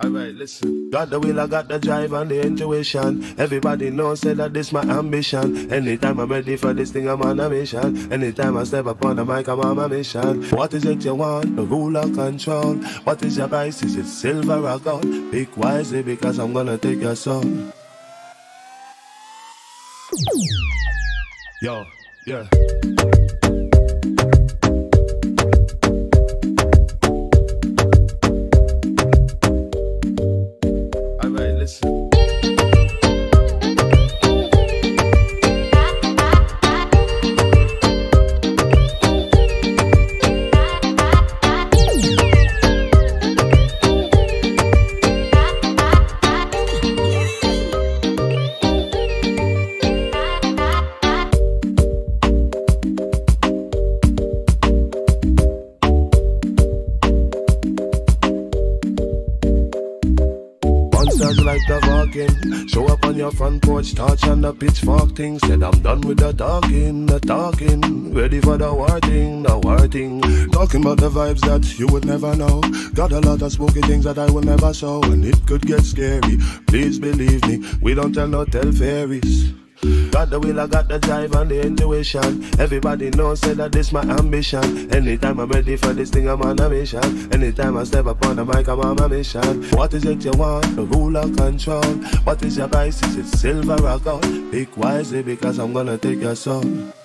Alright, listen. Got the will, I got the drive and the intuition. Everybody knows that this my ambition. Anytime I'm ready for this thing, I'm on a mission. Anytime I step upon the mic, I'm on my mission. What is it you want? The rule or control? What is your price? Is it silver or gold? Pick wisely because I'm gonna take your soul. Yo, yeah. Listen. Like the walking, show up on your front porch, torch on the pitchfork thing. Said I'm done with the talking, ready for the war thing. Talking about the vibes that you would never know. Got a lot of spooky things that I will never show, and it could get scary. Please believe me, we don't tell no tell fairies. Got the will, I got the drive and the intuition. Everybody knows that this my ambition. Anytime I'm ready for this thing, I'm on a mission. Anytime I step upon the mic, I'm on my mission. What is it you want? The rule or control? What is your price? Is it silver or gold? Pick wisely because I'm gonna take your soul.